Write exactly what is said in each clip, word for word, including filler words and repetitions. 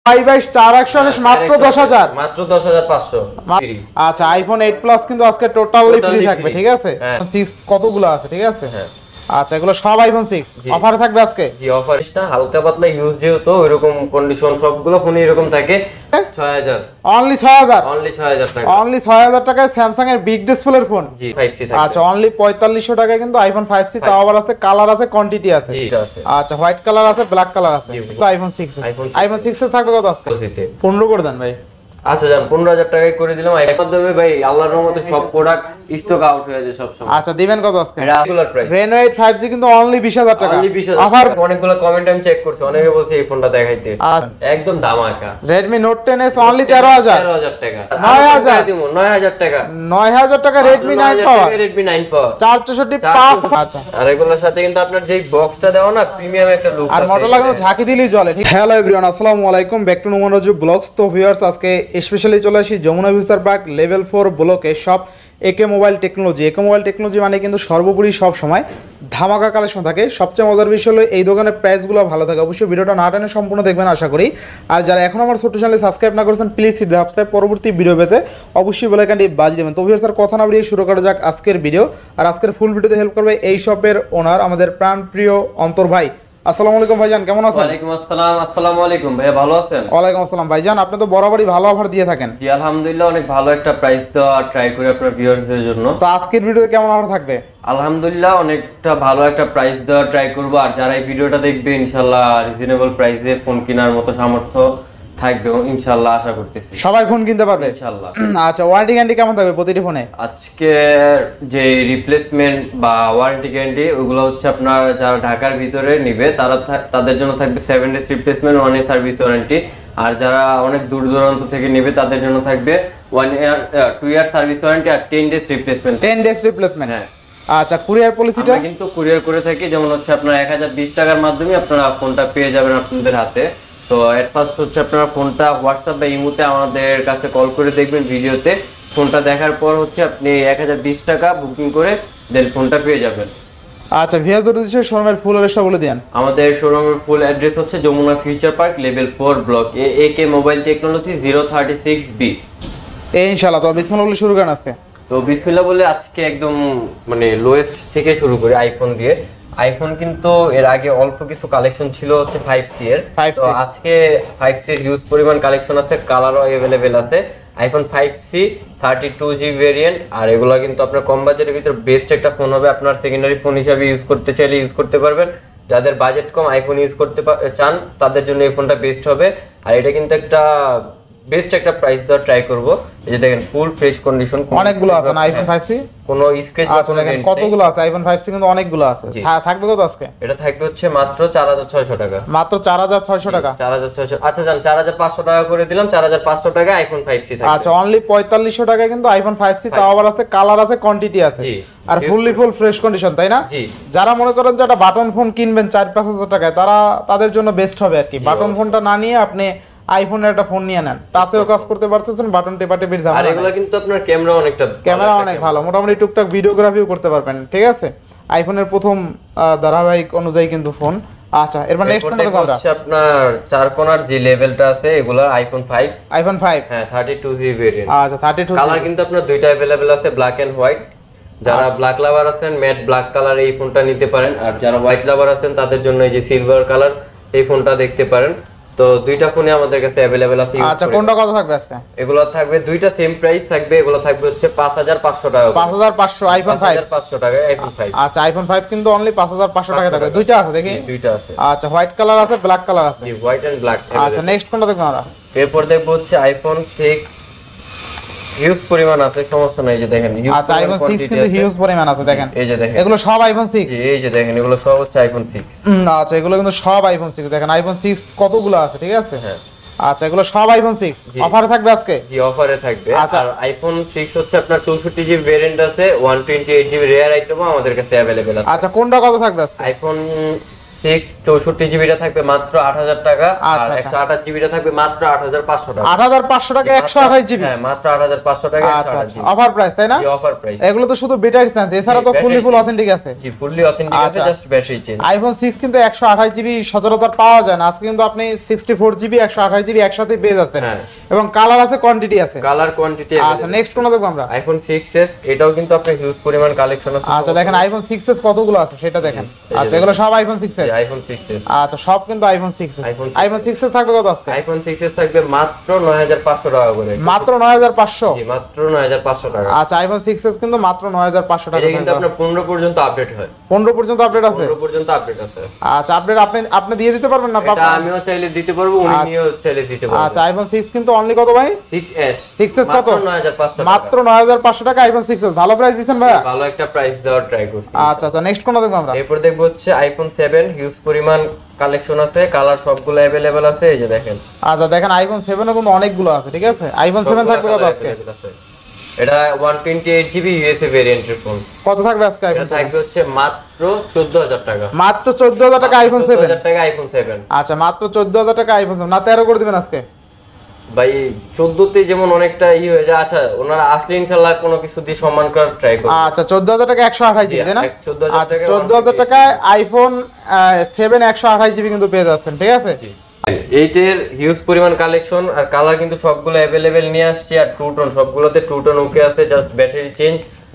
Five x চার একশো আঠাশ মাত্র দশ হাজার, মাত্র দশ হাজার পাঁচশো। আচ্ছা আইফোন এইট প্লাস কিন্তু আজকে টোটালি ফ্রি থাকবে, ঠিক আছে? সিক্স কতগুলো আছে, ঠিক আছে? হ্যাঁ আচ্ছা এগুলো সব আইফোন সিক্স অফারে থাকবে আজকে। জি অফারটা হালকা পাতলা ইউজ যেহেতু এরকম কন্ডিশন সবগুলো ফোনে এরকম থাকে। ছয় হাজার অনলি ছয় হাজার, অনলি ছয় হাজার টাকা, অনলি ছয় হাজার টাকায় স্যামসাং এর বিগ ডিসপ্লের ফোন। জি ফাইভ সি থাকবে। আচ্ছা অনলি পঁয়তাল্লিশশো টাকায় কিন্তু আইফোন ফাইভ সি, তাও আবার আছে কালার আছে, কোয়ান্টিটি আছে। জি আছে। আচ্ছা হোয়াইট কালার আছে, ব্ল্যাক কালার আছে, তো আইফোন সিক্স আইফোন সিক্স এর থাকবে কত আজকে? পনেরো করে দেন ভাই। আচ্ছা জান পনেরো হাজার টাকায় করে দিলাম। এর মাধ্যমে ভাই আল্লাহর রহমতে সব প্রোডাক্ট স্টক আউট হয়ে যায় সব সময়। আচ্ছা দিবেন কত আজকে? Regular price Reno eight five G কিন্তু অনলি বিশ হাজার টাকা অফার। অনেকগুলো কমেন্ট আমি চেক করছি, অনেকে বলছে এই ফোনটা দেখাইতে, একদম ধামাকা। Redmi Note ten S only তেরো হাজার, তেরো হাজার টাকা, নয় হাজার দিব নয় হাজার টাকা, নয় হাজার টাকা Redmi nine power, Redmi nine power চার চৌষট্টি পাঁচ। আচ্ছা আর এগুলোর সাথে কিন্তু আপনার যে বক্সটা দেওয়া না প্রিমিয়াম একটা লুক আর মডেল লাগানো ঝাঁকি দিলেই চলে। হ্যালো এভরিওয়ান, আসসালামু আলাইকুম, back to Noman Raju blogs. তো ভিউয়ার্স আজকে স্পেশালি চলে আসি Jamuna future park level four ব্লকে সব AK mobile technology. AK mobile technology মানে কিন্তু সর্বোপরি সব সময় ধামাকা কালেকশন থাকে। সবচেয়ে মজার বিষয় হলো এই দোকানের প্রাইসগুলো ভালো থাকে। অবশ্যই ভিডিওটা না টেনে সম্পূর্ণ দেখবেন আশা করি। আর যারা এখন আমার ছোট্ট চ্যানেলে সাবস্ক্রাইব না করেছেন প্লিজ সাবস্ক্রাইব, পরবর্তী ভিডিও পেতে অবশ্যই বেল আইকনটি বাজিয়ে দেবেন। তো ভিউয়ার্স আর কথা না বাড়িয়ে শুরু করা যাক আজকের ভিডিও। আর আজকের ফুল ভিডিওতে হেল্প করবে এই শপের ওনার আমাদের প্রাণপ্রিয় অন্তর ভাই। আসসালামু আলাইকুম ভাইজান, কেমন আছেন? ওয়ালাইকুম আসসালাম। আসসালামু আলাইকুম ভাই, ভালো আছেন? ওয়ালাইকুম আসসালাম ভাইজান, আপনি তো বরাবরই ভালো অফার দিয়ে থাকেন। জি আলহামদুলিল্লাহ, অনেক ভালো একটা প্রাইস দেওয়া ট্রাই করি আপনার ভিউয়ারদের জন্য। তো আজকের ভিডিওতে কেমন অফার থাকবে? আলহামদুলিল্লাহ অনেকটা ভালো একটা প্রাইস দেওয়া ট্রাই করব। আর যারা এই ভিডিওটা দেখবে ইনশাআল্লাহ রিজনেবল প্রাইসে ফোন কেনার মতো সামর্থ্য থাকবে ইনশাআল্লাহ, আশা করতেছি সবাই ফোন কিনতে পারবে ইনশাআল্লাহ। আচ্ছা ওয়ারেন্টি গ্যারান্টি কেমন থাকবে প্রতিটি ফোনে? আজকে যে রিপ্লেসমেন্ট বা ওয়ারেন্টি গ্যারান্টি ওগুলো হচ্ছে আপনার যারা ঢাকার ভিতরে নিবে তারা তাদের জন্য থাকবে seven days replacement, one year service warranty. আর যারা অনেক দূর দূরান্ত থেকে নেবে তাদের জন্য থাকবে one year two year service warranty আর ten days replacement. Ten days replacement, হ্যাঁ। আচ্ছা কুরিয়ার পলিসিটা? আমরা কিন্তু কুরিয়ার করে থাকি, যেমন হচ্ছে আপনার এক হাজার বিশ টাকার মাধ্যমে আপনারা ফোনটা পেয়ে যাবেন আপনাদের হাতে। তো এট ফার্স্ট হচ্ছে আপনারা ফোনটা হোয়াটসঅ্যাপ বা ইমোতে আমাদের কাছে কল করে দেখবেন ভিডিওতে। ফোনটা দেখার পর হচ্ছে আপনি এক হাজার বিশ টাকা বুকিং করে দেন ফোনটা পেয়ে যাবেন। আচ্ছা ভিউয়ারদের উদ্দেশ্যে শোরুমের ফুল অ্যাড্রেসটা বলে দেন। আমাদের শোরুমের ফুল অ্যাড্রেস হচ্ছে Jamuna future park level four block A AK mobile technology zero thirty six B. এই ইনশাআল্লাহ। তো বিসমিল্লাহ বলে শুরু করেন আজকে। তো বিসমিল্লাহ বলে আজকে একদম মানে লোয়েস্ট থেকে শুরু করি আইফোন দিয়ে। আইফোন কিন্তু এর আগে অল্প কিছু কালেকশন ছিল হচ্ছে ফাইভ সি এর, তো আজকে ফাইভ সি এর হিউজ পরিমাণ কালেকশন আছে, কালারও अवेलेबल আছে। IPhone five C thirty two G variant, আর এগুলো কিন্তু আপনার কম বাজেটের ভিতর বেস্ট একটা ফোন হবে। আপনার সেকেন্ডারি ফোন হিসেবে ইউজ করতে চাইলে ইউজ করতে পারবেন। যাদের বাজেট কম আইফোন ইউজ করতে চান তাদের জন্য এই ফোনটা বেস্ট হবে। আর এটা কিন্তু একটা বেস্ট একটা প্রাইস দেওয়া ট্রাই করব। এই যে দেখেন ফুল ফ্রেশ কন্ডিশন, অনেকগুলো আছে না আইফোন ফাইভ সি, কোনো স্ক্র্যাচ বা কোনো ডেন্ট কতগুলো আছে আইফোন ফাইভ সি কিন্তু অনেকগুলো আছে। থাকবে কত আজকে? এটা থাকবে হচ্ছে মাত্র চার হাজার ছয়শো টাকা, মাত্র চার হাজার ছয়শো টাকা, চার হাজার ছয়শো। আচ্ছা জান চার হাজার পাঁচশো টাকা করে দিলাম, চার হাজার পাঁচশো টাকা আইফোন ফাইভ সি থাকবে। আচ্ছা অনলি পঁয়তাল্লিশশো টাকায় কিন্তু আইফোন ফাইভ সি, তাও আবার আছে কালার আছে, কোয়ান্টিটি আছে, আর ফুললি ফুল ফ্রেশ কন্ডিশন, তাই না? জি। যারা মনে করেন যে একটা বাটন ফোন কিনবেন চার পাঁচ হাজার টাকায়, তারা তাদের জন্য বেস্ট হবে আর কি। বাটন ফোনটা না নিয়ে আপনি আইফোনের একটা ফোন নিয়ে নেন, টাচেও কাজ করতে পারতেছেন, বাটন টেপা টেপির ঝামেলা। আর এগুলো কিন্তু আপনার ক্যামেরা অনেকটা ক্যামেরা অনেক ভালো, মোটামুটি টুকটাক ভিডিওগ্রাফিও করতে পারবেন, ঠিক আছে? আইফোনের প্রথম ধারাবাহিক অনুযায়ী কিন্তু ফোন। আচ্ছা এরপর নেক্সট কোনটা কোনটা? হচ্ছে আপনার চার কোণার যে লেভেলটা আছে এগুলো আইফোন ফাইভ। আইফোন ফাইভ, হ্যাঁ থার্টি টু জি ভেরিয়েন্ট। আচ্ছা থার্টি টু। কালার কিন্তু আপনার দুইটা अवेलेबल আছে, ব্ল্যাক এন্ড হোয়াইট। যারা ব্ল্যাক লাভার আছেন ম্যাট ব্ল্যাক কালার এই ফোনটা নিতে পারেন, আর যারা হোয়াইট লাভার আছেন তাদের জন্য এই যে সিলভার কালার এই ফোনটা দেখতে পারেন। তো দুইটা ফোনে আমাদের কাছে अवेलेबल আছে। আচ্ছা কোনটা কত থাকবে আজকে? এগুলো থাকবে দুইটা সেম প্রাইস থাকবে, এগুলো থাকবে হচ্ছে পাঁচ হাজার পাঁচশো টাকা, পাঁচ হাজার পাঁচশো আইফোন ফাইভ, পাঁচশো টাকা আইফোন ফাইভ। আচ্ছা আইফোন ফাইভ কিন্তু অনলি পাঁচ হাজার পাঁচশো টাকা থাকবে। দুইটা আছে দেখি, দুইটা আছে। আচ্ছা হোয়াইট কালার আছে, ব্ল্যাক কালার আছে। জি হোয়াইট এন্ড ব্ল্যাক। আচ্ছা নেক্সট কোনটা দেখব আমরা? এরপর দেখব হচ্ছে আইফোন সিক্স, হিউজ পরিমাণ আছে, সমস্যা নাই। যে দেখেন আচ্ছা আইফোন সিক্স কিন্তু হিউজ পরিমাণ আছে, দেখেন এই যে দেখেন এগুলো সব আইফোন সিক্স। জি এই যে দেখেন এগুলো সব হচ্ছে আইফোন সিক্স। আচ্ছা এগুলো কিন্তু সব আইফোন সিক্স, দেখেন আইফোন সিক্স কতগুলো আছে, ঠিক আছে? হ্যাঁ আচ্ছা এগুলো সব আইফোন সিক্স অফারে থাকবে আজকে? জি অফারে থাকবে। আর আইফোন সিক্স হচ্ছে আপনার চৌষট্টি জিবি ভেরিয়েন্ট আছে, one twenty eight GB rare আইটেমও আমাদের কাছে अवेलेबल আছে। আচ্ছা কোনটা কত থাকবে আজকে? আইফোন সিক্স চৌষট্টি জিবিটা থাকবে মাত্র আট হাজার টাকা, আর একশো আঠাশ জিবিটা থাকবে মাত্র আট হাজার পাঁচশো টাকা। আট হাজার পাঁচশো টাকা একশো আঠাশ জিবি? হ্যাঁ, মাত্র আট হাজার পাঁচশো টাকা। আচ্ছা আচ্ছা, অফার প্রাইস তাই না? জি, অফার প্রাইস। এগুলো তো শুধু ব্যাটারি চেঞ্জ, এছাড়া তো ফুললি ফুল অথেন্টিক আছে? জি, ফুললি অথেন্টিক আছে, just battery change. IPhone six কিন্তু একশো আঠাশ জিবি সচরাচর পাওয়া যায় না, আজকে কিন্তু আপনি সিক্সটি ফোর জিবি একশো আঠাশ জিবি একসাথে পেয়ে যাচ্ছেন, এবং কালার আছে, কোয়ান্টিটি আছে। Colour quantity. আচ্ছা, নেক্সট কোনটা দেখব আমরা? আইফোন সিক্স এস, এটাও কিন্তু আপনার হিউজ পরিমাণ কালেকশন আছে। আচ্ছা, দেখেন আইফোন সিক্স এস কতগুলো আছে সেটা দেখেন। আচ্ছা, এগুলো সব iPhone six S? IPhone six S. আচ্ছা, সব কিন্তু iPhone six S. IPhone six S থাকবে কত আজকে? আইফোন সিক্স এস থাকবে মাত্র নয় হাজার পাঁচশো টাকা করে। মাত্র নয় হাজার পাঁচশো? জি, মাত্র নয় হাজার পাঁচশো টাকা। আচ্ছা, আইফোন সিক্স এস কিন্তু মাত্র নয় হাজার পাঁচশো টাকা। এটা কিন্তু আপনার পনেরো পর্যন্ত আপডেট হয়। পনেরো পর্যন্ত আপডেট আছে? পনেরো পর্যন্ত আপডেট আছে। আচ্ছা, আপডেট আপনি আপনি দিয়ে দিতে পারবেন না? এটা আমিও চাইলে দিতে পারবো, উনিও চাইলে দিতে পারবো। আচ্ছা, আইফোন সিক্স কিন্তু অনলি কত ভাই? Six S. সিক্স এস কত? নয় হাজার পাঁচশো। মাত্র নয় হাজার পাঁচশো টাকা আইফোন সিক্স এস। ভালো প্রাইস দিবেন ভাই? ভালো একটা প্রাইস দেওয়ার ট্রাই করছি। আচ্ছা আচ্ছা, নেক্সট কোনটা দেখব আমরা? এরপর দেখব হচ্ছে আইফোন সেভেন, হিউজ পরিমাণ কালেকশন আছে, কালার সবগুলো अवेलेबल আছে, এই যে দেখেন। আচ্ছা, দেখেন আইফোন সেভেন এর কিন্তু অনেকগুলো আছে, ঠিক আছে? আইফোন সেভেন থাকবে কত আজকে? এটা একশো আঠাশ জিবি ইউএসএ ভেরিয়েন্টের ফোন। কত থাকবে আজকে আইফোন? এটা থাকবে হচ্ছে মাত্র চৌদ্দ হাজার টাকা। মাত্র চৌদ্দ হাজার টাকা আইফোন সেভেন? চৌদ্দ হাজার টাকা আইফোন সেভেন। আচ্ছা, মাত্র চৌদ্দ হাজার টাকা আইফোন সেভেন, না তেরো করে দিবেন আজকে? ভাই চৌদ্দ তে যেমন অনেকটা ই হয়ে যায়। আচ্ছা, ওনারা আসলে ইনশাআল্লাহ কোনো কিছু দিয়ে সম্মান করার ট্রাই করব। আচ্ছা, চৌদ্দ হাজার টাকা একশো আঠাশ জিবি তাই না? চৌদ্দ হাজার টাকা। চৌদ্দ হাজার টাকায় আইফোন সেভেন একশো আঠাশ জিবি কিন্তু পেয়ে যাচ্ছেন, ঠিক আছে? এইটের হিউজ পরিমাণ কালেকশন, আর কালার কিন্তু সবগুলো अवेलेबल নিয়ে আসছি, আর টু টোন সবগুলোতে টু টোন ওকে আছে, জাস্ট ব্যাটারি চেঞ্জ।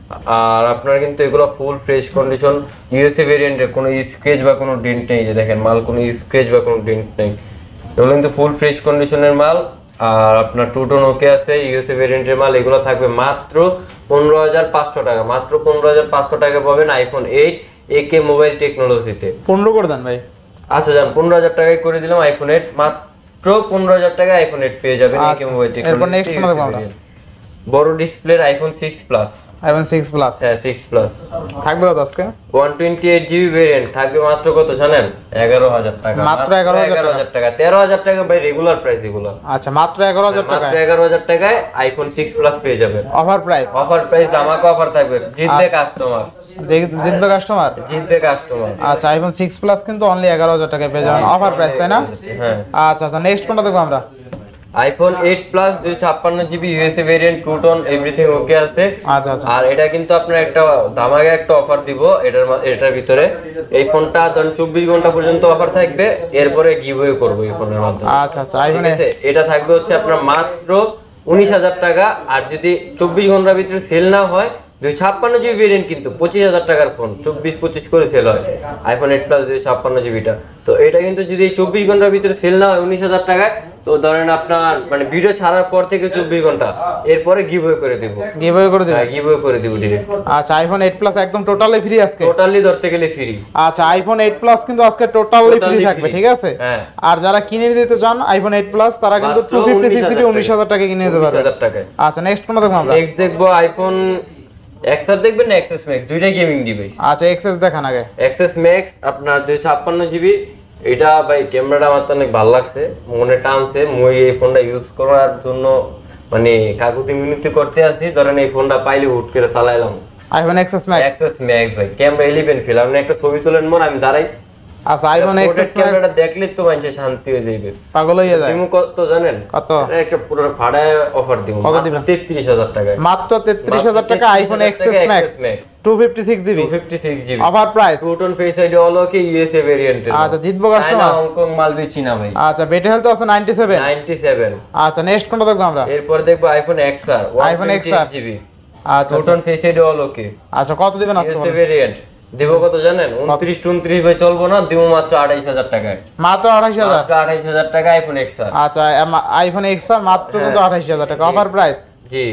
আর আপনার কিন্তু এগুলো ফুল ফ্রেশ কন্ডিশন ইউএসএ ভেরিয়েন্টের, কোনো স্ক্র্যাচ বা কোনো ডেন্ট নেই, যে দেখেন মাল কোনো স্ক্র্যাচ বা কোনো ডেন্ট নেই, এগুলো কিন্তু ফুল ফ্রেশ কন্ডিশনের মাল। আর আপনার টু টোন ওকে আছে, ইউএসএ ভেরিয়েন্টের মাল। এগুলো থাকবে মাত্র পনেরো হাজার পাঁচশো টাকা। মাত্র পনেরো হাজার পাঁচশো টাকা পাবেন আইফোন এইট একে মোবাইল টেকনোলজিতে। পনেরো করে দেন ভাই। আচ্ছা, যান পনেরো হাজার টাকায় করে দিলাম আইফোন এইট। মাত্র পনেরো হাজার টাকায় আইফোন এইট পেয়ে যাবেন একে মোবাইল টেকনোলজি। এরপর নেক্সট কোন দেখব আমরা? বড় ডিসপ্লের iPhone six plus. IPhone six plus? হ্যাঁ, সিক্স প্লাস থাকবে কত আজকে? একশো আঠাশ জিবি ভেরিয়েন্ট থাকবে মাত্র কত জানেন? এগারো হাজার টাকা। মাত্র এগারো হাজার টাকা? তেরো হাজার টাকা ভাই রেগুলার প্রাইস এগুলো। আচ্ছা, মাত্র এগারো হাজার টাকা? মাত্র এগারো হাজার টাকায় আইফোন সিক্স প্লাস পেয়ে যাবেন। Offer price? অফার প্রাইস, ধামাকা অফার থাকবে। জিতবে কাস্টমার, জিতবে কাস্টমার, জিতবে কাস্টমার। আচ্ছা, আইফোন সিক্স প্লাস কিন্তু অনলি এগারো হাজার টাকায় পেয়ে যাবেন, অফার প্রাইস তাই না? হ্যাঁ। আচ্ছা আচ্ছা, নেক্সট কোনটা দেখব আমরা? আইফোন এইট প্লাস দুইশো ছাপ্পান্ন GB USA variant, two tone everything okay আছে। আচ্ছা আচ্ছা, আর এটা কিন্তু আপনার একটা ধামাকা একটা অফার দিব এটার এটার ভিতরে। এই ফোনটা ধরুন চব্বিশ ঘন্টা পর্যন্ত অফার থাকবে, এরপরে গিভওয়ে করব এই ফোনের মাধ্যমে। আচ্ছা আচ্ছা, আইফোন এটা থাকবে হচ্ছে আপনার মাত্র উনিশ হাজার টাকা। আর যদি চব্বিশ ঘন্টার ভিতরে সেল না হয়, দুই ছাপ্পান্ন জিবি ভেরিয়েন্ট কিন্তু পঁচিশ হাজার টাকার ফোন, চব্বিশ পঁচিশ করে সেল হয় আইফোন এইট প্লাস দুই ছাপ্পান্ন জিবিটা। তো এটা কিন্তু যদি চব্বিশ ঘন্টার ভিতরে সেল না হয় উনিশ হাজার টাকায়, তো ধরেন আপনার মানে ভিডিও ছাড়ার পর থেকে চব্বিশ ঘন্টা এরপরে গিভওয়ে করে দেব। গিভওয়ে করে দেব? হ্যাঁ, গিভওয়ে করে দেব ডিরেক্ট। আচ্ছা, আইফোন এইট প্লাস একদম টোটালি ফ্রি আজকে? টোটালি ধরতে গেলে ফ্রি। আচ্ছা, আইফোন এইট প্লাস কিন্তু আজকে টোটালি ফ্রি থাকবে, ঠিক আছে? হ্যাঁ। আর যারা কিনে নিতে চান আইফোন এইট প্লাস, তারা কিন্তু দুইশো ছাপ্পান্ন জিবি উনিশ হাজার টাকা কিনে নিতে পারবে। উনিশ হাজার টাকায়। আচ্ছা, নেক্সট কোন দেখব আমরা? নেক্সট দেখবো আইফোন এক্সআর দেখবেন না এক্সএস ম্যাক্স, দুইটা গেমিং ডিভাইস। আচ্ছা, এক্সএস দেখান আগে। এক্সএস ম্যাক্স আপনার দুইশো ছাপ্পান্ন জিবি। এটা ভাই ক্যামেরাটা আমার তো অনেক ভালো লাগছে, মনে টানছে। মই এই ফোনটা ইউজ করার জন্য মানে কাকুতি মিনতি করতে আসি, ধরেন এই ফোনটা পাইলে হুট করে চালাইলাম। IPhone XS max? XS max ভাই ক্যামেরা ইলেভেন ফিল। আপনি একটা ছবি তোলেন মন, আমি দাঁড়াই। আচ্ছা, আইফোন এক্সএস ক্যামেরাটা দেখলে তো মানুষে শান্তি হয়ে যাবে, পাগল হয়ে যায়। তুমি কত জানেন? কত? একটা পুরো ফাড়ায় অফার দিব। কত দিবেন? তেত্রিশ হাজার টাকা। মাত্র তেত্রিশ হাজার টাকা আইফোন এক্সএস ম্যাক্স দুইশো ছাপ্পান্ন জিবি দুইশো ছাপ্পান্ন GB offer price. Two tone face ID all okay USA variant. আচ্ছা, জিতবো কাস্টমার? হংকং মাল বেচি না ভাই। আচ্ছা, বেটে হেলথ আছে নাইনটি সেভেন? Ninety seven. আচ্ছা, নেক্সট কোনটা দেখব আমরা? এরপর দেখবো iPhone XR iPhone XR GB. আচ্ছা, two tone face ID all okay. আচ্ছা, কত দিবেন আজকে? ইউএসএ ভেরিয়েন্ট দেব কত জানেন? উনত্রিশ উনত্রিশ ভাই চলবো না, দিব মাত্র আঠাইশ হাজার টাকায়। মাত্র আঠাইশ হাজার? মাত্র আঠাইশ হাজার টাকা আইফোন এক্সআর। আচ্ছা, আইফোন এক্সআর মাত্র কিন্তু আঠাইশ হাজার টাকা অফার প্রাইস? জি,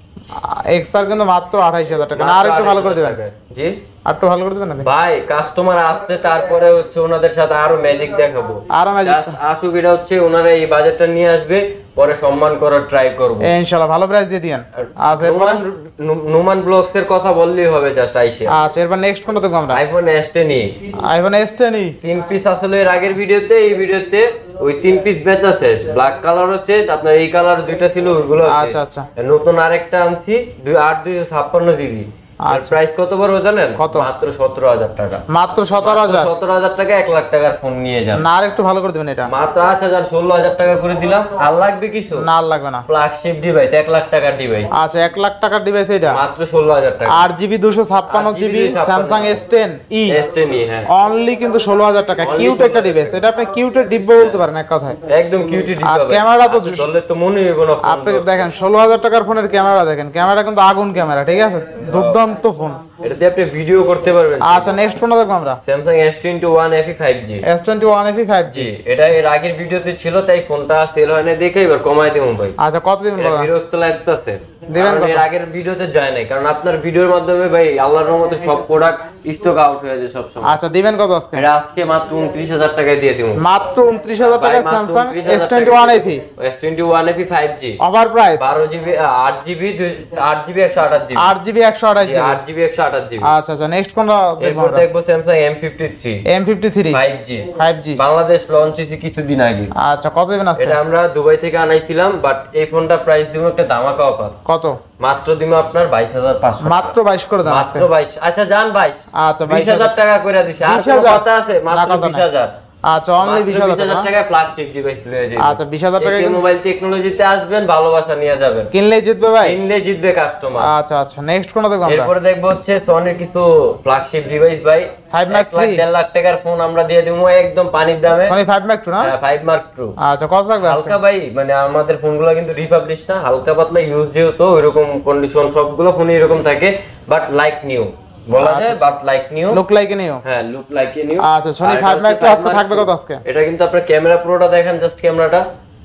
এক্সআর কিন্তু মাত্র আঠাইশ হাজার টাকা। না, আর একটু ভালো করে দিবেন? জি, আর একটু ভালো করে দিবেন না ভাই? কাস্টমার আসলে তারপরে হচ্ছে ওনাদের সাথে আরো ম্যাজিক দেখাবো। আরো ম্যাজিক আসুক, এটা হচ্ছে ওনারা এই বাজেটটা নিয়ে আসবে, পরে সম্মান করার ট্রাই করব ইনশাআল্লাহ। ভালো প্রাইস দিয়ে দিয়েন। আচ্ছা, এরপর নুমান ব্লগস এর কথা বললেই হবে জাস্ট আইসে। আচ্ছা, এরপর নেক্সট কোনটা দেখব আমরা? IPhone S ten E. IPhone S ten E তিন পিস আসলে এর আগের ভিডিওতে, এই ভিডিওতে ওই তিন পিস বেচা শেষ। ব্ল্যাক কালারও শেষ, আপনার এই কালার দুইটা ছিল ওইগুলো। আচ্ছা আচ্ছা, নতুন আরেকটা আনছি দুই আট দুইশো ছাপ্পান্ন জিবি। আচ্ছা প্রাইস কত পড়বে জানেন? কত? মাত্র সতেরো হাজার টাকা। মাত্র সতেরো হাজার? সতেরো হাজার টাকা এক লাখ টাকার ফোন নিয়ে যান। না আর একটু ভালো করে দিবেন এটা। মাত্র আচ্ছা যান ষোলো হাজার টাকা করে দিলাম। আর লাগবে কিছু? না আর লাগবে না। ফ্ল্যাগশিপ ডিভাইস এক লাখ টাকার ডিভাইস। আচ্ছা এক লাখ টাকার ডিভাইস এটা মাত্র ষোলো হাজার টাকা। আট জিবি দুশো ছাপ্পান্ন GB Samsung S ten E S ten E হ্যাঁ অনলি কিন্তু ষোলো হাজার টাকা। কিউট একটা ডিভাইস, এটা আপনি কিউটের ডিব্বা বলতে পারেন এক কথায়। একদম কিউটি ডিভাইস। আর ক্যামেরা তো ধরলে তো মনে হইব না। আপনি দেখেন ষোলো হাজার টাকার ফোনের ক্যামেরা দেখেন, ক্যামেরা কিন্তু আগুন ক্যামেরা, ঠিক আছে, দুর্দান্ত ফোন। এটাতে আপনি ভিডিও করতে পারবেন। আচ্ছা নেক্সট ফোনটা দেখবো আমরা Samsung S twenty one F E five G. S twenty one F E five G, জি এটা এর আগের ভিডিওতে ছিল তাই ফোনটা সেল হয় না দেখে এবার কমাই দেব ভাই। আচ্ছা কত দিবেন এটা বলেন? বিরক্ত লাগতেছে দিবেন কত? এর আগের ভিডিওতে যায় নাই কারণ আপনার ভিডিওর মাধ্যমে ভাই আল্লাহর রহমতে সব প্রোডাক্ট স্টক আউট হয়ে যায় সব সময়। আচ্ছা দিবেন কত আজকে? এটা আজকে মাত্র উনত্রিশ হাজার টাকায় দিয়ে দেব। মাত্র উনত্রিশ হাজার টাকা Samsung S twenty one F E S twenty one F E five G over price বারো জিবি আট জিবি আট জিবি একশো আঠাশ জিবি আট জিবি একশো আঠাশ জিবি আট জিবি একশো আঠাশ জিবি। আচ্ছা আচ্ছা নেক্সট কোনটা দেখবো এরপর আমরা? দেখবো Samsung M fifty three M fifty three five G five G Bangladesh launch হয়েছে কিছুদিন আগে। আচ্ছা কত দিবেন আজকে? এটা আমরা দুবাই থেকে আনাইছিলাম বাট এই ফোনটা প্রাইস দিব একটা ধামাকা অফার। কত? মাত্র দিব আপনার বাইশ হাজার পাঁচশো। মাত্র বাইশ করে দেন আজকে। মাত্র বাইশ। আচ্ছা জান বাইশ। আচ্ছা বিশ হাজার টাকা করে দিছি। আর কোনো কথা আছে? মাত্র বিশ হাজার। আচ্ছা অনলি বিশ হাজার টাকা। টাকায় ফ্ল্যাগশিপ ডিভাইস লয়ে যাবেন। আচ্ছা বিশ হাজার টাকা কিন্তু মোবাইল টেকনোলজিতে আসবেন ভালোবাসা নিয়ে যাবেন। কিনলেই জিতবে ভাই? কিনলে জিতবে কাস্টমার। আচ্ছা আচ্ছা নেক্সট কোনটা দেখবো আমরা? এরপর দেখবো হচ্ছে সনির কিছু ফ্ল্যাগশিপ ডিভাইস ভাই। ফাইভ মার্ক থ্রি দেড় লাখ টাকার ফোন আমরা দিয়ে দেবো একদম পানির দামে। সনি ফাইভ মার্ক টু না? হ্যাঁ ফাইভ মার্ক টু। আচ্ছা কত থাকবে আজকে? হালকা ভাই মানে আমাদের ফোনগুলো কিন্তু রিপাবলিশ না, হালকা পাতলা ইউজ যেহেতু এরকম কন্ডিশন সবগুলো ফোনে এরকম থাকে বাট লাইক নিউ বলা যায় but like new look like new. হ্যাঁ লুক লাইক নিউ। আচ্ছা সনি ফাইভ মার্ক টু আজকে থাকবে কত আজকে? এটা কিন্তু আপনার ক্যামেরা পুরোটা দেখেন জাস্ট ক্যামেরাটা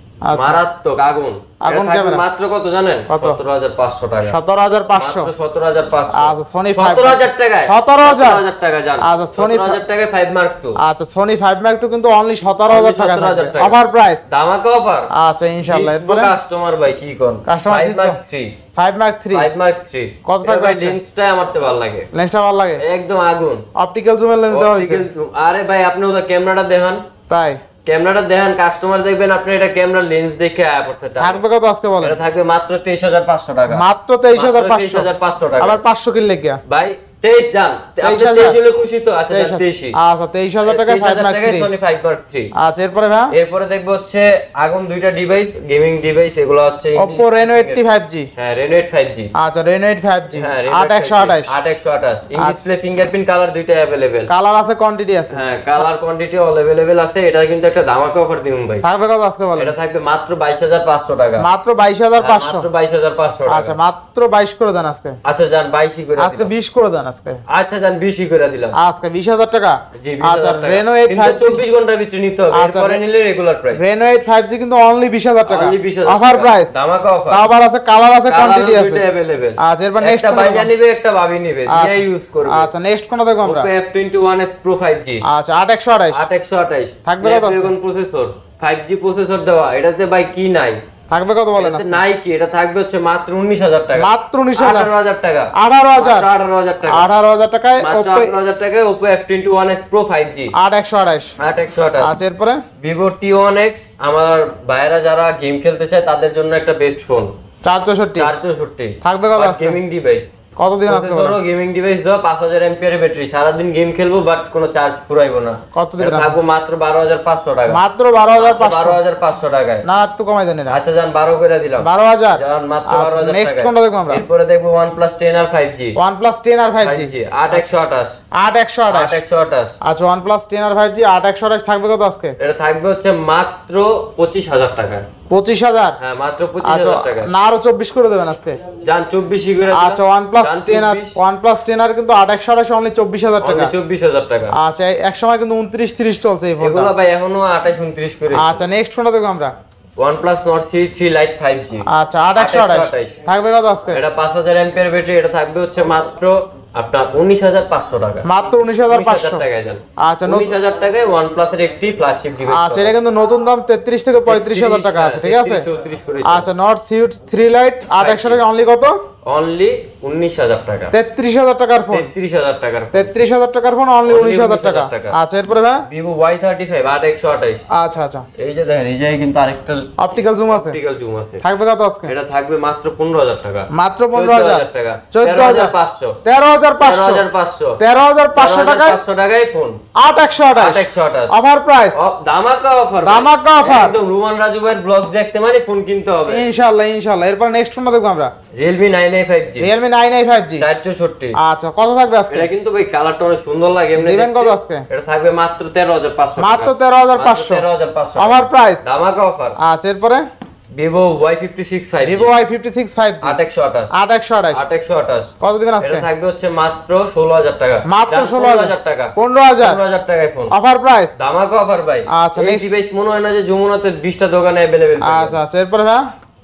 মারাত্মক আগুন। আগুন ক্যামেরা মাত্র কত জানেন? সতেরো হাজার পাঁচশো টাকা। সতেরো হাজার পাঁচশো। মাত্র সতেরো হাজার পাঁচশো। আচ্ছা সনি সতেরো হাজার টাকায় সতেরো হাজার টাকা জান। আচ্ছা সনি সতেরো হাজার টাকায় ফাইভ মার্ক টু। আচ্ছা সনি ফাইভ মার্ক টু কিন্তু অনলি সতেরো হাজার টাকা থাকবে অফার প্রাইস। ধামাকা অফার। আচ্ছা ইনশাআল্লাহ এরপরে কাস্টমার ভাই কি কোন? Customer five mark three. Five mark three five mark three কত থাকবে? লেন্সটা আমার তো ভালো লাগে। লেন্সটা ভালো লাগে একদম আগুন। অপটিক্যাল জুমের লেন্স দেওয়া হয়েছে। আরে ভাই আপনি ওটা ক্যামেরাটা দেখান। তাই ক্যামেরাটা দেখেন কাস্টমার দেখবেন আপনি এটা ক্যামেরা লেন্স দেখে আয়া পড়ছে। থাকবে কত আজকে বলেন? এটা থাকবে মাত্র তেইশ হাজার পাঁচশো টাকা। মাত্র তেইশ হাজার পাঁচশো। তেইশ হাজার পাঁচশো টাকা। আবার পাঁচশো কিনলে কি ভাই তেইশ জান। আপনি তেইশ হলে খুশি তো? আচ্ছা তেইশ। আচ্ছা তেইশ হাজার টাকা five mark three. Sony five mark three. আচ্ছা এরপরে ভাই এরপরে দেখবো হচ্ছে আগুন দুইটা ডিভাইস গেমিং ডিভাইস এগুলো হচ্ছে Oppo Reno eighty five G. হ্যাঁ Reno এইট ফাইভ জি। আচ্ছা Reno এইট ফাইভ জি আট একশো আঠাশ। আট একশো আঠাশ ইন ডিসপ্লে ফিঙ্গারপ্রিন্ট কালার দুইটা अवेलेबल। কালার আছে কোয়ান্টিটি আছে। হ্যাঁ কালার কোয়ান্টিটি অল अवेलेबल আছে। এটা কিন্তু একটা ধামাকা অফার দিউম ভাই। থাকবে কত আজকে বলেন? এটা থাকবে মাত্র বাইশ হাজার পাঁচশো টাকা। মাত্র বাইশ হাজার পাঁচশো। মাত্র বাইশ হাজার পাঁচশো টাকা। আচ্ছা মাত্র বাইশ করে দেন আজকে। আচ্ছা জান বাইশ করে দিলাম। আজকে বিশ করে দেন আজকে। আচ্ছা জান বিশ করে দিলাম। আজকে বিশ হাজার টাকা। জি আচ্ছা Reno এইট ফাইভ জি চব্বিশ ঘন্টার ভিতরে নিতে হবে। এরপরে নিলে regular price. Reno eight five G কিন্তু অনলি বিশ হাজার টাকা অনলি বিশ হাজার অফার প্রাইস। ধামাকা অফার। আবার আছে কালার আছে কোয়ান্টিটি আছে দুইটা अवेलेबल। আচ্ছা এরপর নেক্সট একটা ভাইয়া নিবে একটা ভাবি নিবে যে ইউজ করবে। আচ্ছা নেক্সট কোনটা দেখব আমরা? Oppo F twenty one S Pro five G. আচ্ছা আট একশো আঠাশ। আট একশো আঠাশ থাকবে কত? Snapdragon processor five G processor দেওয়া। এটাতে ভাই কি নাই? থাকবে কত বলেন? এটাতে নাই কি? এটা থাকবে হচ্ছে মাত্র উনিশ হাজার টাকা। মাত্র উনিশ হাজার। আঠারো হাজার টাকা। আঠারো হাজার। আঠারো হাজার টাকা। আঠারো হাজার টাকায় মাত্র Oppo আঠারো হাজার টাকায় Oppo F twenty one S Pro five G আট একশো আঠাশ। আট একশো আঠাশ। আচ্ছা এরপরে Vivo টি ওয়ান এক্স আমার ভাইয়েরা যারা গেম খেলতে চায় তাদের জন্য একটা বেস্ট ফোন। চার চৌষট্টি। চার চৌষট্টি থাকবে কত আজকে? Gaming device. কত দিন আজকে বলেন? প্রসেসরও গেমিং ডিভাইস দাও পাঁচ হাজার এমপিআর ব্যাটারি সারা দিন গেম খেলবো বাট কোনো চার্জ ফুরাইবো না। কত দিন থাকবো মাত্র বারো হাজার পাঁচশো টাকা। মাত্র বারো হাজার পাঁচশো। বারো হাজার পাঁচশো টাকায়। না একটু কমাই দেন এটা। আচ্ছা জান বারো করে দিলাম। বারো হাজার। জান মাত্র বারো হাজার টাকা। নেক্সট কোনটা দেখব আমরা? এরপরে দেখবো OnePlus ten R five G. OnePlus ten R five G আট একশো আঠাশ। আট একশো আঠাশ। আট একশো আঠাশ। আচ্ছা OnePlus ten R five G আট একশো আঠাশ থাকবে কত আজকে? এটা থাকবে হচ্ছে মাত্র পঁচিশ হাজার টাকা। পঁচিশ হাজার। হ্যাঁ মাত্র পঁচিশ আচ্ছা হাজার টাকা। না আরো চব্বিশ করে দেবেন আজকে। জান চব্বিশ করে দিলাম। আচ্ছা OnePlus ten R OnePlus ten R কিন্তু আট একশো আঠাশ অনলি চব্বিশ হাজার টাকা। চব্বিশ হাজার টাকা। আচ্ছা এক সময় কিন্তু উনত্রিশ ত্রিশ চলছে এই ফোনটা। এগুলো ভাই এখনো আঠাশ উনত্রিশ করে। আচ্ছা নেক্সট ফোনটা দেখব আমরা? OnePlus Nord C three Lite five G. আচ্ছা আট একশো আঠাশ থাকবে কত আজকে? এটা পাঁচ হাজার এমপিআর ব্যাটারি। এটা থাকবে হচ্ছে মাত্র আপনার উনিশ হাজার পাঁচশো টাকা। মাত্র উনিশ হাজার পাঁচশো টাকায় জান। আচ্ছা উনিশ হাজার টাকায় OnePlus এর একটি ফ্ল্যাগশিপ ডিভাইস। আচ্ছা এটা কিন্তু নতুন দাম তেত্রিশ থেকে পঁয়ত্রিশ হাজার টাকা আছে, ঠিক আছে? আচ্ছা Nord সি থ্রি Lite আট একশো টাকা অনলি কত? অনলি উনিশ হাজার টাকা। তেত্রিশ হাজার টাকার ফোন, তেত্রিশ হাজার টাকার তেত্রিশ হাজার টাকার ফোন অনলি উনিশ হাজার টাকা। আচ্ছা এরপরে ভাই Vivo ওয়াই থার্টি ফাইভ আট একশো আঠাশ। আচ্ছা আচ্ছা, এই যে দেখেন এই যে কিন্তু আরেকটা অপটিক্যাল জুম আছে, অপটিক্যাল জুম আছে। থাকবে কত আজকে? এটা থাকবে মাত্র পনেরো হাজার টাকা। মাত্র পনেরো হাজার টাকা, চোদ্দ হাজার পাঁচশো, তেরো হাজার পাঁচশো, তেরো হাজার পাঁচশো টাকায় পাঁচশো টাকায় ফোন আট একশো আঠাশ, আট একশো আঠাশ অফার প্রাইস, ধামাকা অফার, ধামাকা অফার। একদম রুমান রাজু ভাইয়ের ব্লগস দেখতে মানে ফোন কিনতে হবে ইনশাআল্লাহ ইনশাআল্লাহ। এরপর নেক্সট ফোনটা দেখব আমরা, Realme nine A five G. Realme nine A five G চারশো চৌষট্টি। আচ্ছা কত থাকবে আজকে? এটা কিন্তু ভাই কালারটা অনেক সুন্দর লাগে এমনি। দিবেন কত আজকে? এটা থাকবে মাত্র তেরো হাজার পাঁচশো, মাত্র তেরো হাজার পাঁচশো, তেরো হাজার পাঁচশো অফার প্রাইস, ধামাকা অফার। আচ্ছা এরপরে Vivo Y fifty six five G, Vivo Y fifty six five G আট একশো আঠাশ, আট একশো আঠাশ, আট একশো আঠাশ। কত দিবেন আজকে? এটা থাকবে হচ্ছে মাত্র ষোলো হাজার টাকা, মাত্র ষোলো হাজার টাকা, পনেরো হাজার, পনেরো হাজার টাকায় ফোন, অফার প্রাইস, ধামাকা অফার ভাই। আচ্ছা এই ডিভাইস মনে হয় না যে যমুনাতে বিশটা দোকানে अवेलेबल। আচ্ছা আচ্ছা এরপর ভাই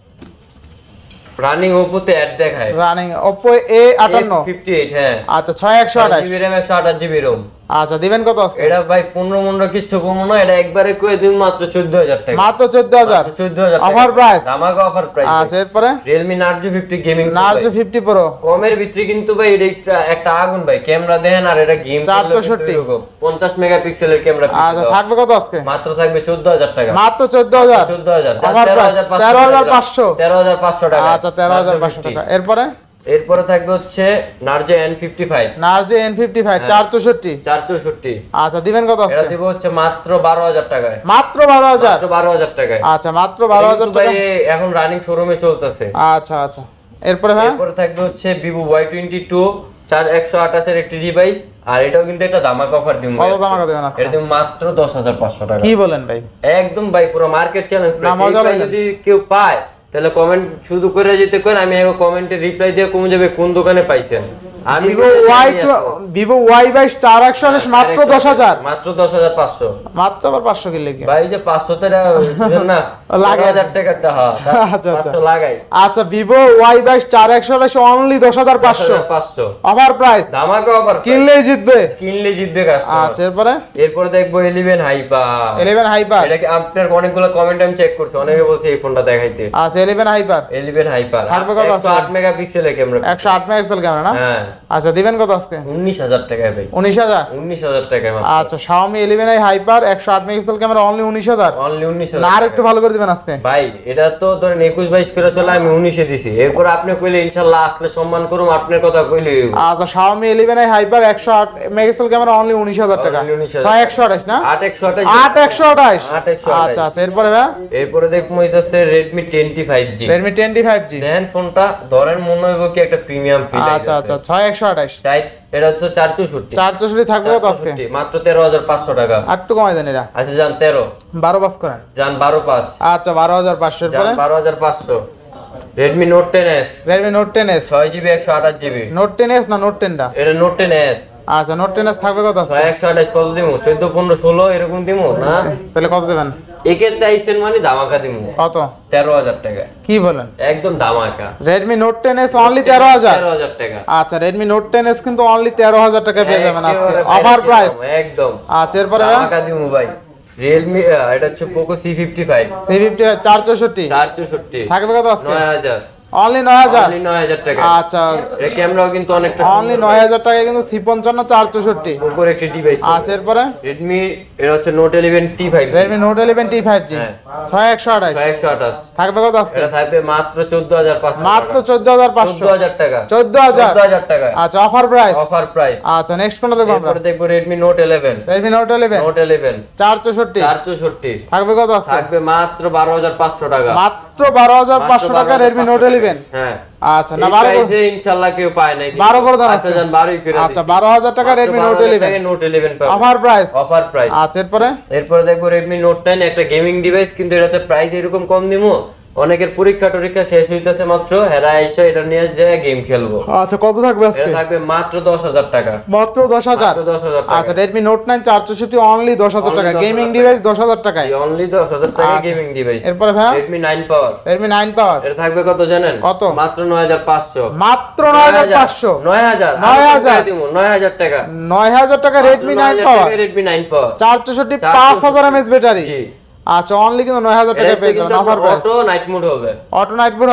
রানিং Oppo তে অ্যাড দেখায়, রানিং Oppo এ আটান্ন ফিফটি এইট। হ্যাঁ আচ্ছা ছয় একশো আঠাশ জিবি RAM একশো আঠাশ জিবি রোম। আচ্ছা দিবেন কত আজকে? এটা ভাই পনেরো মন্ডল কিচ্ছু কমো না, এটা একবারে কই দিন মাত্র চোদ্দ হাজার টাকা, মাত্র চোদ্দ হাজার, চোদ্দ হাজার অফার প্রাইস, ধামাকা অফার প্রাইস। আচ্ছা এরপরে Realme Narzo fifty gaming, Narzo fifty Pro কমের ভিতরে কিন্তু ভাই এটা একটা- একটা আগুন ভাই, ক্যামেরা দেখেন আর এটা গেম চারশো চৌষট্টি, পঞ্চাশ মেগাপিক্সেলের ক্যামেরা। আচ্ছা থাকবে কত আজকে? মাত্র থাকবে চোদ্দ হাজার টাকা, মাত্র চোদ্দ হাজার, চোদ্দ হাজার, অফার প্রাইস তেরো হাজার পাঁচশো, তেরো হাজার পাঁচশো টাকা। আচ্ছা তেরো হাজার পাঁচশো টাকা। এরপরে এরপরে থাকবে হচ্ছে Narzo N fifty five, Narzo N fifty five চার চৌষট্টি, চার চৌষট্টি। আচ্ছা দিবেন কত এটা আজকে? দিব হচ্ছে মাত্র বারো হাজার টাকায়, মাত্র বারো হাজার, মাত্র বারো হাজার টাকায়। আচ্ছা মাত্র বারো হাজার কিন্তু ভাই টাকা। এখন রানিং শোরুমে চলতেছে। আচ্ছা আচ্ছা এরপরে ভাই এরপরে থাকবে হচ্ছে Vivo ওয়াই টোয়েন্টি টু চার একশো আঠাশ এর একটি ডিভাইস, আর এটাও কিন্তু একটা ধামাকা অফার দিব। কত ধামাকা দেবেন আজকে? এটা দিব মাত্র দশ হাজার পাঁচশো টাকা। কি বলেন ভাই? একদম ভাই পুরো মার্কেট চ্যালেঞ্জ। না, মজা লাগে। যদি কেউ পায় তাহলে কমেন্ট শুধু করে যেতে কোন, আমি এগো কমেন্টে রিপ্লাই দিয়ে কম যাবে কোন দোকানে পাইছেন। আমি Vivo ওয়াই Vivo ওয়াই বাইশ চার একশো আঠাশ মাত্র দশ হাজার, মাত্র দশ হাজার পাঁচশো, মাত্র আবার পাঁচশো কি লিখে ভাই যে পাঁচশো টাকা না লাগে হাজার টাকাটা হ্যাঁ আচ্ছা আচ্ছা পাঁচশো লাগাই। আচ্ছা Vivo ওয়াই বাইশ চার একশো আঠাশ অনলি দশ হাজার পাঁচশো, পাঁচশো অফার প্রাইস, ধামাকা অফার, কিনলেই জিতবে, কিনলে জিতবে কাস্টমার। আচ্ছা এরপরে এরপর দেখবো ইলেভেন হাইপার, ইলেভেন হাইপার, এটা কি আপনার অনেকগুলো কমেন্ট আমি চেক করছি, অনেকে বলছে এই ফোনটা দেখাইতে। আচ্ছা ইলেভেন হাইপার ইলেভেন হাইপার থাকবে কত একশো আট মেগাপিক্সেলের ক্যামেরা, একশো আট মেগাপিক্সেল ক্যামেরা না? হ্যাঁ আচ্ছা দিবেন কত আজকে? উনিশ হাজার টাকায় ভাই, উনিশ হাজার, উনিশ হাজার টাকায় মাত্র। আচ্ছা Xiaomi ইলেভেন আই হাইপার একশো আট মেগাপিক্সেল ক্যামেরা অনলি উনিশ হাজার, অনলি উনিশ না হাজার আর একটু ভালো করে দিবেন আজকে ভাই। এটা তো ধরেন একুশ বাইশ করে চলে, আমি উনিশে দিছি। এরপর আপনি কইলে ইনশাআল্লাহ আসলে সম্মান করুম, আপনার কথা কইলে আচ্ছা Xiaomi ইলেভেন আই হাইপার একশো আট মেগাপিক্সেল ক্যামেরা অনলি উনিশ হাজার টাকা, Only উনিশ হাজার ছয় একশো আঠাশ না? আট একশো আঠাশ, আট একশো আঠাশ, আট একশো আঠাশ। আচ্ছা আচ্ছা এরপরে ভাই এরপরে দেখবো হইতাছে Redmi twenty five G, Redmi twenty five G, then ফোনটা ধরেন মনে হইব কি একটা প্রিমিয়াম ফিল। আচ্ছা আচ্ছা ছয় একশো আঠাশ, চাই এটা হচ্ছে চার চৌষট্টি, চার চৌষট্টি থাকবে কত আজকে? মাত্র তেরো হাজার পাঁচশো টাকা। আর একটু কমাই দেন এটা, আচ্ছা যান তেরো, বারো পাস করেন, যান বারো পাঁচ, আচ্ছা বারো হাজার পাঁচশো যান এরপরে বারো হাজার পাঁচশো। Redmi Note ten S, Redmi Note ten S, ছয় জিবি একশো আঠাশ জিবি। Note টেন এস না Note টেন টা? এটা Note টেন এস, আচ্ছা Note টেন এস থাকবে কত আজকে? ছয় একশো আঠাশ কত দিমু? চোদ্দ পনেরো ষোলো এরকম দিমু না? তাহলে কত দেবেন? এক্ষেত্রে আইসেন মানে ধামাকা দিমু কত? তেরো হাজার টাকা, কি বলেন? একদম ধামাকা। Redmi Note ten S only তেরো হাজার, তেরো হাজার টাকা। আচ্ছা Redmi Note টেন এস কিন্তু অনলি তেরো হাজার টাকা পেয়ে যাবেন আজকে, একেবারে অফার বেশি প্রাইস, দাম, একদম আচ্ছা এরপরে ধামাকা দিমু ভাই। Realme আহ, এটা হচ্ছে Poco C fifty five, C fifty চার চৌষট্টি চার চৌষট্টি, থাকবে কত আজকে? নয় হাজার, অনলি নয় হাজার, only নয় হাজার টাকা। আচ্ছা এর ক্যামেরাও কিন্তু অনেকটা অনলি নয় হাজার টাকায় কিন্তু সি পঞ্চান্ন চার চৌষট্টি, উপরে একটি ডিভাইস। আচ্ছা এরপরে Redmi এটা হচ্ছে Note eleven T five, Redmi Note eleven T five G হ্যাঁ। ছয় একশো আঠাশ, ছয় একশো আঠাশ, থাকবে কত আজকে? এটা থাকবে মাত্র চোদ্দ হাজার পাঁচশো, মাত্র চোদ্দ হাজার পাঁচশো, চোদ্দ হাজার টাকা, চোদ্দ হাজার, চোদ্দ হাজার টাকা। আচ্ছা অফার প্রাইস, অফার প্রাইস। আচ্ছা নেক্সট কোনটা দেখবো আমরা? এরপরে দেখবো Redmi Note eleven, Redmi Note eleven Note eleven চার চৌষট্টি, চার চৌষট্টি, থাকবে কত আজকে? থাকবে মাত্র বারো হাজার পাঁচশো টাকা, মাত্র বারো হাজার পাঁচশো মাত্র টাকা বারো হাজার Redmi পাঁচশো Note টাকা। ইলেভেন, হ্যাঁ আচ্ছা না এই বারো প্রাইসে ইনশাআল্লাহ কেউ পায় না, বারো করে দেন আচ্ছা জান বারোই করে আচ্ছা বারো হাজার টাকা Redmi Note eleven, Note eleven পাবে অফার প্রাইস, অফার প্রাইস। আচ্ছা এরপরে এরপরে দেখবো Redmi Note নাইন, একটা গেমিং ডিভাইস, কিন্তু এটাতে প্রাইস এরকম কম দিমু, অনেকের পরীক্ষা টরীক্ষা শেষ হইতেছে মাত্র, হেরা এসে এটা নিয়ে যায় গেম খেলবো। আচ্ছা কত থাকবে আজকে? এটা থাকবে মাত্র দশ হাজার টাকা, মাত্র দশ হাজার, মাত্র দশ হাজার টাকা। আচ্ছা Redmi Note নাইন চার চৌষট্টি অনলি দশ হাজার Only টাকা, দশ হাজার গেমিং টাকা। ডিভাইস দশ হাজার টাকায়, অনলি দশ হাজার টাকা আচ্ছা। Gaming device. এরপরে ভাই Redmi nine power, Redmi nine power, এটা থাকবে কত জানেন? কত? মাত্র নয় হাজার পাঁচশো, মাত্র নয় হাজার পাঁচশো, নয় হাজার, নয় হাজার, নয় হাজার টাকা, নয় হাজার টাকা Redmi nine power, Redmi nine power, চার চৌষট্টি পাঁচ হাজার এমএএইচ ব্যাটারি, জি। আচ্ছা অনলি কিন্তু নয় হাজার টাকা পেয়ে যাবেন, offer price, auto night mode হবে, অটো নাইট মোড হবে,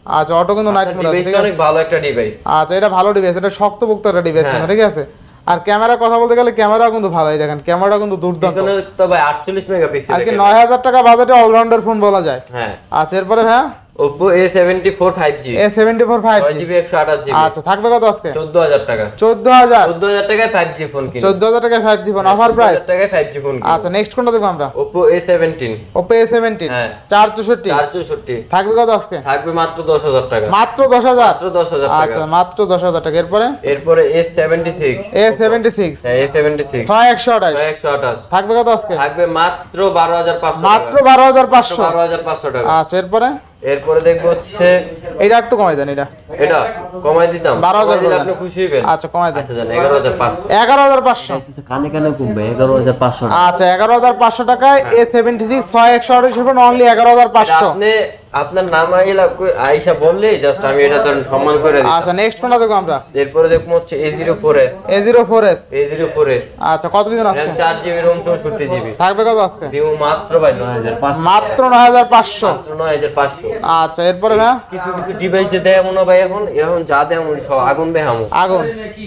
আচ্ছা অটো কিন্তু নাইট মোড আছে, ঠিক আছে, অনেক ভালো একটা ডিভাইস। আচ্ছা এটা ভালো ডিভাইস, এটা শক্তপোক্ত একটা ডিভাইস, ঠিক আছে। আর ক্যামেরা কথা বলতে গেলে ক্যামেরা কিন্তু ভালোই, দেখেন ক্যামেরা কিন্তু দুর্দান্ত, পিছনে তো ভাই আটচল্লিশ মেগাপিক্সেল, আর কি নয় হাজার টাকা বাজেটে অলরাউন্ডার ফোন বলা যায়। হ্যাঁ আচ্ছা এরপরে ভাই Oppo A seventy-four five G A seventy-four five G ছয় জিবি একশো আঠাশ জিবি। আচ্ছা থাকবে কত আজকে? চৌদ্দ হাজার টাকা। চৌদ্দ হাজার চৌদ্দ হাজার টাকায় ফাইভ জি ফোন কিনুন। চৌদ্দ হাজার টাকায় five G phone offer price, চৌদ্দ হাজার টাকায় ফাইভ জি ফোন কিনুন। আচ্ছা নেক্সট কোনটা দেখব আমরা? Oppo A seventeen Oppo A seventeen হ্যাঁ চার চৌষট্টি চার চৌষট্টি থাকবে কত আজকে? থাকবে মাত্র দশ হাজার টাকা। মাত্র দশ হাজার? মাত্র দশ হাজার টাকা। আচ্ছা মাত্র দশ হাজার টাকা। এরপরে এরপরে A seventy-six A seventy-six হ্যাঁ A seventy-six ছয় একশো আঠাশ ছয় একশো আঠাশ থাকবে কত আজকে? থাকবে মাত্র বারো হাজার পাঁচশো টাকা। মাত্র বারো হাজার পাঁচশো বারো হাজার পাঁচশো টাকা। আচ্ছা এরপরে এরপরে দেখবো হচ্ছে এটা একটু কমাই দেন, এটা এটা কমাই দিতাম বারো হাজার কমাই দিলে আপনি খুশি হবেন। আচ্ছা কমাই দেন। আচ্ছা জান এগারো হাজার পাঁচশো। এগারো হাজার পাঁচশো কানে কানে কমবে এগারো হাজার পাঁচশো। আচ্ছা এগারো হাজার পাঁচশো টাকায় A seventy-six ছয় একশো আঠাশ অনলি এগারো হাজার পাঁচশো। আপনি আপনার নাম আইলা আয়েশা বললেই জাস্ট আমি এটা ধরেন সম্মান করে দিই। আচ্ছা নেক্সট কোনটা দেখব আমরা? এরপরে দেখবো হচ্ছে A zero four S A zero four S A zero four S আচ্ছা কত দিন আছে? RAM চার জিবি ROM চৌষট্টি জিবি থাকবে কত আজকে? দিব মাত্র ভাই নয় হাজার পাঁচশো। মাত্র নয় হাজার পাঁচশো। মাত্র নয় হাজার পাঁচশো। আচ্ছা এরপরে ভাই কিছু কিছু ডিভাইস যে দেয় মনে ভাই এখন এখন যা দেয় মনে সব আগুন দেখামো। আগুন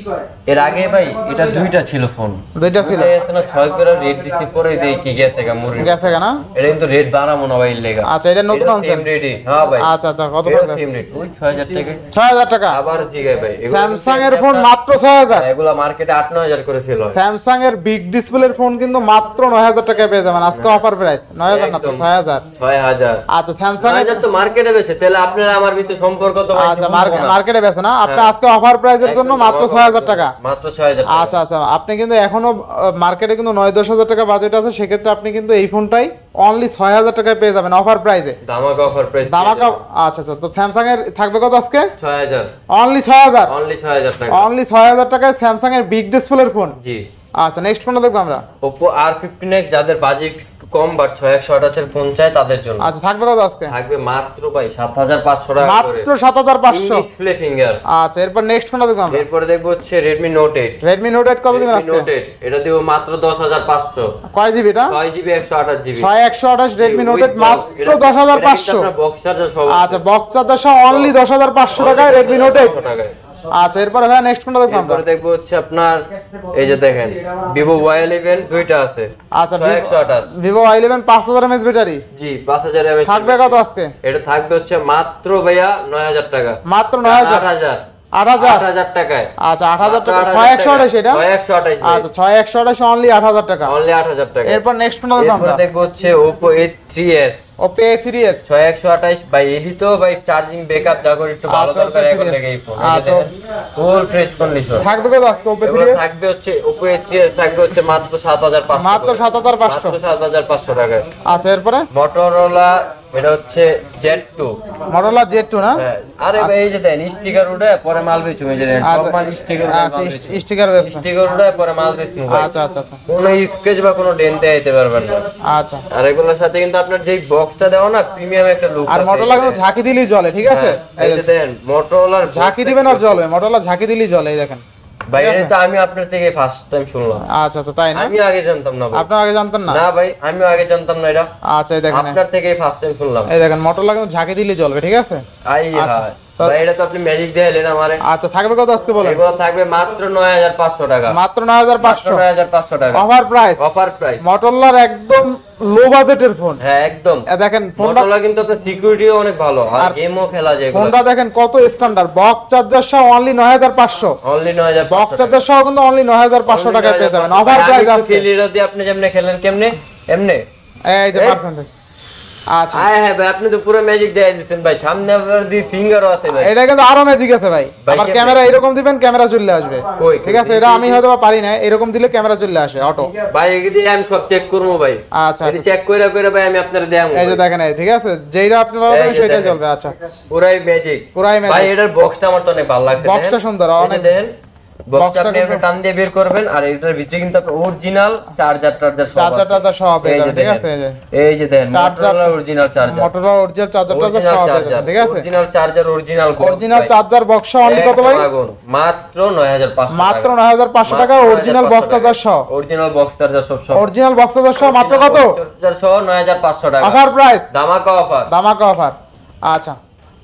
এর আগে ভাই এটা দুইটা ছিল ফোন, দুইটা ছিল, এটা না ছয় করে রেড দিছি পরে দেই কি গেছে গা মুরগি গেছে কেন? এটা কিন্তু রেড বানাবো না ভাই লেগা। আচ্ছা এটা নতুন আনছেন? রেডি হ্যাঁ ভাই। আচ্ছা আচ্ছা কত এটা টাকা? সেম রেট ওই ছয় হাজার টাকা। ছয় হাজার টাকা আবার জিগায় ভাই স্যামসাং এর ফোন মাত্র ছয় হাজার। এগুলা মার্কেটে আট নয় হাজার করে সেল হয়। স্যামসাং এর বিগ ডিসপ্লের ফোন কিন্তু মাত্র নয় হাজার টাকায় পেয়ে যাবেন আজকে অফার প্রাইস। নয় হাজার না তো ছয় হাজার। ছয় হাজার আচ্ছা স্যামসাং ছয় এর হাজার তো মার্কেটে বেচে, তাহলে আপনারা আমার ভিতরে সম্পর্ক তো ভাই আচ্ছা মার্কেটে বেচে না আপনি আজকে অফার প্রাইসের জন্য মাত্র ছয় হাজার টাকা। মাত্র ছয় হাজার টাকা। আচ্ছা আচ্ছা আপনি কিন্তু এখনো মার্কেটে কিন্তু নয় দশ হাজার টাকা বাজেট আছে, সেক্ষেত্রে আপনি কিন্তু এই ফোনটাই অনলি ছয় হাজার টাকায় পেয়ে যাবেন অফার প্রাইসে। ধামাকা অফার প্রাইস ধামাকা। আচ্ছা আচ্ছা তো স্যামসাং এর থাকবে কত আজকে? ছয় হাজার। অনলি ছয় হাজার। অনলি ছয় হাজার টাকা। অনলি ছয় হাজার টাকায় স্যামসাং এর বিগ ডিসপ্লের ফোন। জি আচ্ছা নেক্সট কোনটা দেখব আমরা? Oppo R fifteen X যাদের বাজেট একটু কম বাট ছয় একশো আঠাশ এর ফোন চাই তাদের জন্য। আচ্ছা থাকবে কত আজকে? থাকবে মাত্র ভাই সাত হাজার পাঁচশো টাকা করে। মাত্র সাত হাজার পাঁচশো। Display finger. আচ্ছা এরপর নেক্সট কোনটা দেখব আমরা? এরপরে দেখবো হচ্ছে Redmi Note eight। Redmi Note eight কত দিবেন আজকে? Note eight এটা দিব মাত্র দশ হাজার পাঁচশো। কয় জিবি এটা? ছয় জিবি একশো আঠাশ জিবি। ছয় একশো আঠাশ Redmi Note eight মাত্র দশ হাজার পাঁচশো। আপনার বক্স চার্জার সহ। আচ্ছা বক্স চার্জার সহ অনলি দশ হাজার পাঁচশো টাকায় Redmi Note eight। আচ্ছা এরপরে ভাই নেক্সট কোনটা দেখব আমরা? এরপরে দেখবো হচ্ছে আপনার এই যে দেখেন Vivo Y eleven দুইটা আছে। আচ্ছা ছয় একশো আঠাশ Vivo Y eleven পাঁচ হাজার এমএএইচ ব্যাটারি। জি পাঁচ হাজার এমএএইচ থাকবে কত আজকে? এটা থাকবে হচ্ছে মাত্র ভাইয়া নয় হাজার টাকা। মাত্র নয় হাজার। আট হাজার আট হাজার আট হাজার টাকায়। আচ্ছা আট হাজার টাকা ছয় একশো আঠাশ এটা? ছয় একশো আঠাশ আচ্ছা ছয় একশো আঠাশ অনলি আট হাজার টাকা। অনলি আট হাজার টাকা। এরপর নেক্সট কোনটা দেখব এরপর আমরা? দেখবো হচ্ছে Oppo A three S Oppo A three S ছয় একশো আঠাশ ভাই এডি তো ভাই চার্জিং ব্যাকআপ যা করে একটু ভালো আচ্ছা, দরকার Oppo এখন A three S থেকে এই ফোন। আচ্ছা। Full fresh condition. থাকবে কত আজকে Oppo A এগুলো three S? থাকবে হচ্ছে Oppo A three S থাকবে হচ্ছে মাত্র সাত হাজার পাঁচশো। মাত্র সাত হাজার পাঁচশো। মাত্র সাত হাজার পাঁচশো টাকায়। আচ্ছা এরপরে Motorola এটা হচ্ছে Z two. Motorola Z two না? হ্যাঁ আরে ভাই এই যে দেন স্টিকার উঠে পরে মাল বেচুম এই যে দেন সব মাল স্টিকার উঠে আচ্ছা মাল বেচুম। স্টিকার বেচছেন? স্টিকার উঠে পরে মাল বেচুম ভাই। আচ্ছা আচ্ছা আচ্ছা কোনো স্ক্র্যাচ বা কোনো ডেন্ট আইতে পারবেন না। আচ্ছা আর এগুলোর সাথে কিন্তু আপনার যেই বক্সটা দেওয়া না প্রিমিয়াম একটা লুক আর Motorola কিন্তু ঝাঁকি দিলেই জ্বলে, ঠিক আছে? এই যে দেন Motorola ঝাঁকি দিবেন আর জ্বলবে, Motorola ঝাঁকি দিলেই জ্বলে, এই দেখেন। ভাই এটা তো আমি আপনার থেকে ফার্স্ট টাইম শুনলাম। আচ্ছা আচ্ছা তাই না? আমি আগে জানতাম না ভাই। আপনি আগে জানতেন না? না ভাই আমি আগে জানতাম না এটা। আচ্ছা এই দেখেন আপনার থেকেই ফার্স্ট টাইম শুনলাম। এই দেখেন Motorola কিন্তু ঝাঁকি দিলেই জ্বলবে, ঠিক আছে? আই হায় ভাই এটা তো আপনি ম্যাজিক দেখালেন আমারে। আচ্ছা থাকবে কত আজকে বলেন? এগুলো থাকবে মাত্র নয় হাজার পাঁচশো টাকা। মাত্র নয় হাজার পাঁচশো। নয় হাজার পাঁচশো টাকা offer price. Offer price Motorola একদম লো বাজেটের ফোন। হ্যাঁ একদম। এ দেখেন ফোনটা Motorola কিন্তু আপনার সিকিউরিটিও অনেক ভালো আর গেমও খেলা যায়। ফোনটা দেখেন কত স্ট্যান্ডার্ড, বক্স চার্জার সহ অনলি নয় হাজার পাঁচশো। অনলি নয় হাজার বক্স চার্জার সহ কিন্তু অনলি নয় হাজার পাঁচশো টাকায় পেয়ে যাবেন। অফার প্রাইস আছে। খেলিরা দিয়ে আপনি যেমনে খেলেন কেমনে এমনে এই যে পার্সেন্টেজ। আচ্ছা আয় হ্যাঁ ভাই আপনি তো পুরো ম্যাজিক দেখাই দিয়েছেন ভাই, সামনে আবার দি ফিঙ্গারও আছে ভাই। এটা কিন্তু আরো ম্যাজিক আছে ভাই। আবার ক্যামেরা এরকম দিবেন ক্যামেরা চলে আসবে, ঠিক আছে? এটা আমি হয়তো পারি না, এরকম দিলে ক্যামেরা চলে আসে অটো। ভাই এগুলি আমি সব চেক করব ভাই। আচ্ছা এটা চেক কইরা কইরা ভাই আমি আপনাদের দেখাবো। এই যে দেখেন এই, ঠিক আছে? যেইটা আপনি বলবেন সেটাই চলবে। আচ্ছা পুরাই ম্যাজিক। পুরাই ম্যাজিক। ভাই এটার বক্সটা আমার তো অনেক ভালো লাগছে। বক্সটা সুন্দর অনেক। দেখেন বক্সটা আপনি একটা টান দিয়ে বের করবেন আর এটার ভিতরে কিন্তু আপনি অরিজিনাল চার্জার টার্জার সব চার্জার টার্জার সব পেয়ে যাবেন, ঠিক আছে? এই যে এই যে দেখেন Motorola original charger. Motorola original charger টার্জার সব পেয়ে যাবেন, ঠিক আছে? Original charger original original charger box only কত ভাই? মাত্র নয় হাজার পাঁচশো। মাত্র নয় হাজার পাঁচশো টাকা অরিজিনাল বক্স চার্জার সহ। অরিজিনাল বক্স চার্জার সব সব অরিজিনাল বক্স চার্জার সহ মাত্র কত? চার্জার সহ নয় হাজার পাঁচশো টাকা। Offer price. ধামাকা অফার। ধামাকা অফার। আচ্ছা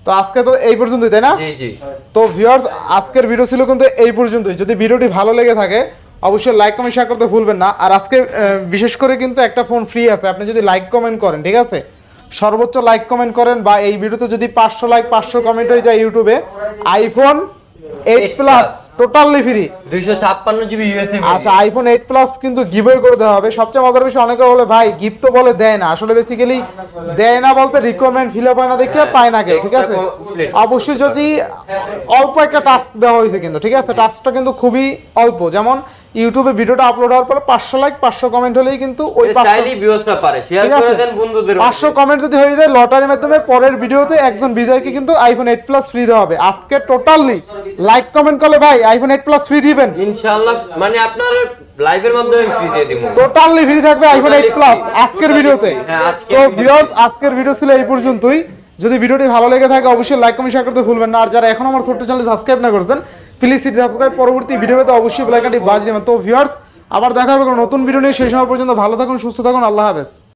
তো আজকে তো এই পর্যন্তই, তাই না? জি জি। তো ভিউয়ার্স, আজকের ভিডিও ছিল কিন্তু এই পর্যন্তই। যদি ভিডিওটি ভালো লেগে থাকে অবশ্যই লাইক কমেন্ট শেয়ার করতে ভুলবেন না। আর আজকে আহ, বিশেষ করে কিন্তু একটা ফোন ফ্রি আছে, আপনি যদি লাইক কমেন্ট করেন, ঠিক আছে, সর্বোচ্চ লাইক কমেন্ট করেন বা এই ভিডিওতে যদি পাঁচশো লাইক পাঁচশো কমেন্ট হয়ে যায় ইউটিউবে, iPhone eight plus totally free, দুইশো ছাপ্পান্ন জিবি ইউএসবি। আচ্ছা, আইফোন এইট প্লাস কিন্তু গিভওয়ে করে দেওয়া হবে। সবচেয়ে মজার বিষয়, অনেকে বলে ভাই গিফট তো বলে দেয় না, আসলে বেসিক্যালি দেয় না বলতে রিকোয়ারমেন্ট ফিল আপ হয় না দেখে পায় না কে, ঠিক আছে। অবশ্যই যদি অল্প একটা টাস্ক দেওয়া হয়েছে কিন্তু, ঠিক আছে, টাস্কটা কিন্তু খুবই অল্প। যেমন ইউটিউবে ভিডিওটা আপলোড হওয়ার পরে পাঁচশো লাইক পাঁচশো কমেন্ট হলেই কিন্তু ওই চাইলেই ভিউয়ার্সরা পারে শেয়ার করে দেন বন্ধুদের। পাঁচশো কমেন্ট যদি হয়ে যায় লটারির মাধ্যমে পরের ভিডিওতে একজন বিজয়কে কিন্তু আইফোন এইট প্লাস ফ্রি দেওয়া হবে। আজকে টোটালি লাইক কমেন্ট করলে ভাই আইফোন এইট প্লাস ফ্রি দিবেন ইনশাআল্লাহ, মানে আপনার লাইভের মাধ্যমে ফ্রি দিয়ে দিব, টোটালি ফ্রি থাকবে আইফোন এইট প্লাস আজকের ভিডিওতে। তো ভিউয়ার্স, আজকের ভিডিও ছিল এই পর্যন্তই। যদি ভিডিওটি ভালো লেগে থাকে অবশ্যই লাইক কমেন্ট শেয়ার করতে ভুলবেন না। আর যারা এখন আমার ছোট্ট চ্যানেল সাবস্ক্রাইব না করেছেন প্লিজ সাবস্ক্রাইব, পরবর্তী ভিডিওতে অবশ্যই বেল আইকনটি বাজিয়ে দিবেন। তো ভিউয়ার্স, আবার দেখা হবে কোনো নতুন ভিডিও নিয়ে, সেই সময় পর্যন্ত ভালো থাকুন, সুস্থ থাকুন, আল্লাহ হাফেজ।